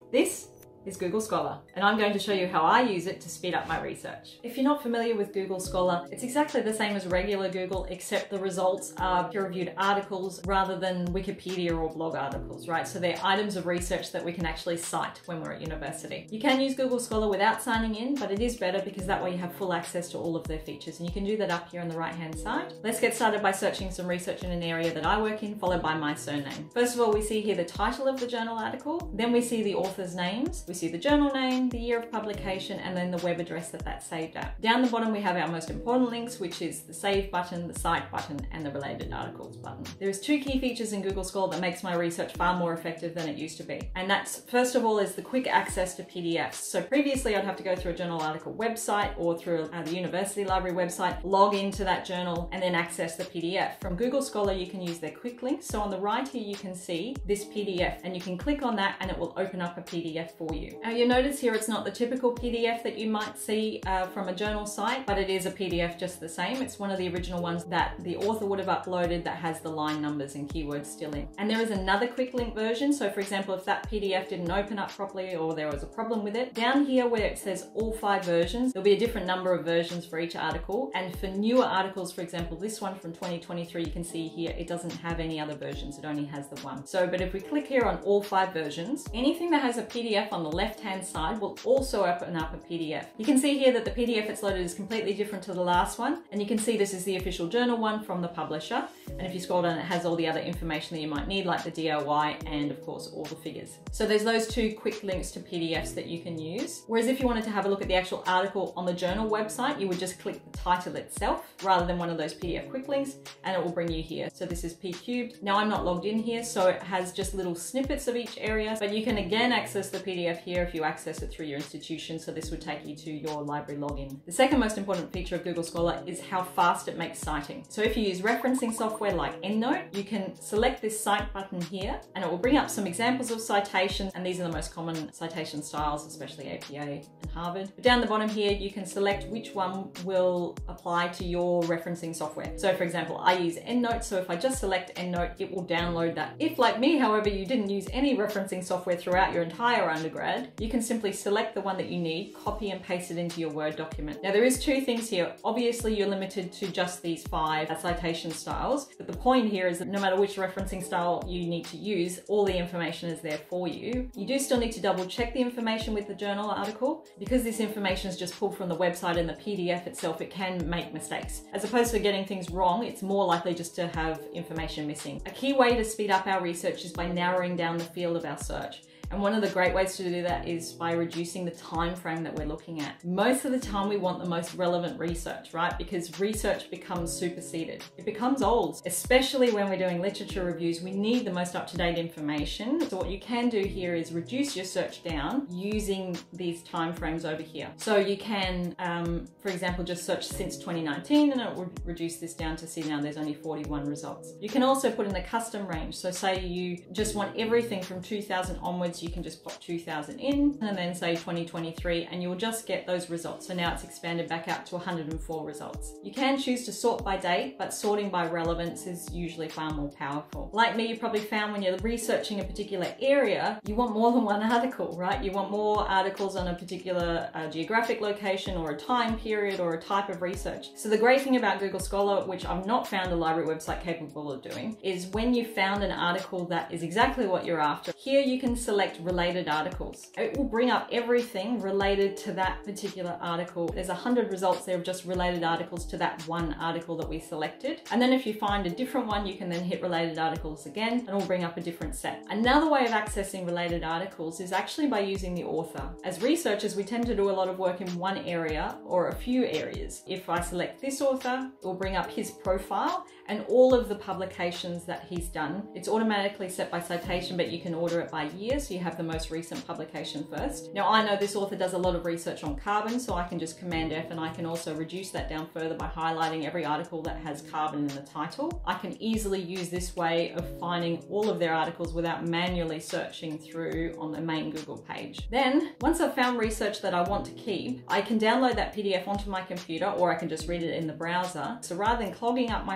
This is Google Scholar, and I'm going to show you how I use it to speed up my research. If you're not familiar with Google Scholar, it's exactly the same as regular Google, except the results are peer-reviewed articles rather than Wikipedia or blog articles, right? So they're items of research that we can actually cite when we're at university. You can use Google Scholar without signing in, but it is better because that way you have full access to all of their features, and you can do that up here on the right-hand side. Let's get started by searching some research in an area that I work in, followed by my surname. First of all, we see here the title of the journal article, then we see the author's names, we see the journal name, the year of publication, and then the web address that that's saved at. Down the bottom we have our most important links, which is the Save button, the Cite button, and the Related Articles button. There's two key features in Google Scholar that makes my research far more effective than it used to be. And that's, first of all, is the quick access to PDFs. So previously I'd have to go through a journal article website or through the university library website, log into that journal, and then access the PDF. From Google Scholar you can use their quick links. So on the right here you can see this PDF, and you can click on that and it will open up a PDF for you. Now you'll notice here it's not the typical PDF that you might see from a journal site, but it is a PDF just the same. It's one of the original ones that the author would have uploaded that has the line numbers and keywords still in. And there is another quick link version. So for example, if that PDF didn't open up properly or there was a problem with it, down here where it says all 5 versions, there'll be a different number of versions for each article. And for newer articles, for example, this one from 2023, you can see here, it doesn't have any other versions. It only has the one. So, but if we click here on all 5 versions, anything that has a PDF on the left-hand side will also open up a PDF. You can see here that the PDF it's loaded is completely different to the last one, and you can see this is the official journal one from the publisher, and if you scroll down it has all the other information that you might need, like the DOI and of course all the figures. So there's those two quick links to PDFs that you can use, whereas if you wanted to have a look at the actual article on the journal website, you would just click the title itself rather than one of those PDF quick links, and it will bring you here. So this is P cubed. Now I'm not logged in here, so it has just little snippets of each area, but you can again access the PDF here if you access it through your institution, so this would take you to your library login. The second most important feature of Google Scholar is how fast it makes citing. So if you use referencing software like EndNote, you can select this Cite button here, and it will bring up some examples of citations, and these are the most common citation styles, especially APA and Harvard. But down the bottom here, you can select which one will apply to your referencing software. So for example, I use EndNote, so if I just select EndNote, it will download that. If like me, however, you didn't use any referencing software throughout your entire undergrad, you can simply select the one that you need, copy and paste it into your Word document. Now there is two things here. Obviously you're limited to just these 5 citation styles, but the point here is that no matter which referencing style you need to use, all the information is there for you. You do still need to double check the information with the journal article. Because this information is just pulled from the website and the PDF itself, it can make mistakes. As opposed to getting things wrong, it's more likely just to have information missing. A key way to speed up our research is by narrowing down the field of our search. And one of the great ways to do that is by reducing the time frame that we're looking at. Most of the time we want the most relevant research, right? Because research becomes superseded. It becomes old, especially when we're doing literature reviews. We need the most up-to-date information. So what you can do here is reduce your search down using these time frames over here. So you can, for example, just search since 2019 and it will reduce this down to see now there's only 41 results. You can also put in a custom range. So say you just want everything from 2000 onwards, you can just pop 2000 in and then say 2023 and you'll just get those results. So now it's expanded back out to 104 results. You can choose to sort by date, but sorting by relevance is usually far more powerful. Like me, you probably found when you're researching a particular area, you want more than one article, right? You want more articles on a particular geographic location or a time period or a type of research. So the great thing about Google Scholar, which I've not found a library website capable of doing, is when you found an article that is exactly what you're after, here you can select related articles. It will bring up everything related to that particular article. There's 100 results there of just related articles to that one article that we selected. And then if you find a different one, you can then hit related articles again and it will bring up a different set. Another way of accessing related articles is actually by using the author. As researchers, we tend to do a lot of work in one area or a few areas. If I select this author, it will bring up his profile and all of the publications that he's done. It's automatically set by citation, but you can order it by year, so you have the most recent publication first. Now I know this author does a lot of research on carbon, so I can just Command F and I can also reduce that down further by highlighting every article that has carbon in the title. I can easily use this way of finding all of their articles without manually searching through on the main Google page. Then, once I've found research that I want to keep, I can download that PDF onto my computer or I can just read it in the browser. So rather than clogging up my files on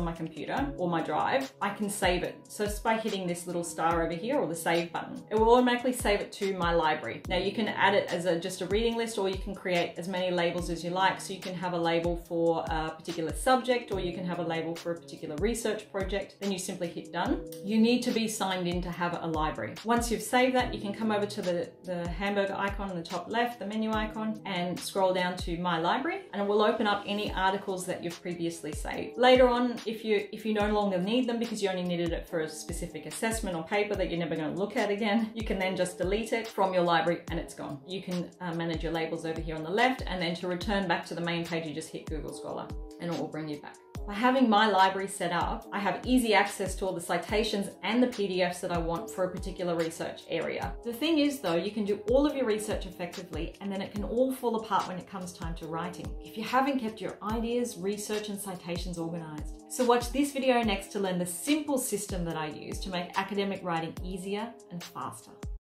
on my computer or my drive, I can save it. So just by hitting this little star over here or the save button, it will automatically save it to my library. Now you can add it as just a reading list, or you can create as many labels as you like. So you can have a label for a particular subject, or you can have a label for a particular research project. Then you simply hit done. You need to be signed in to have a library. Once you've saved that, you can come over to the hamburger icon in the top left, the menu icon, and scroll down to My Library, and it will open up any articles that you've previously saved. Later on, if you no longer need them because you only needed it for a specific assessment or paper that you're never going to look at again, you can then just delete it from your library and it's gone. You can manage your labels over here on the left, and then to return back to the main page, you just hit Google Scholar and it will bring you back. By having my library set up, I have easy access to all the citations and the PDFs that I want for a particular research area. The thing is though, you can do all of your research effectively and then it can all fall apart when it comes time to writing if you haven't kept your ideas, research and citations organized. So watch this video next to learn the simple system that I use to make academic writing easier and faster.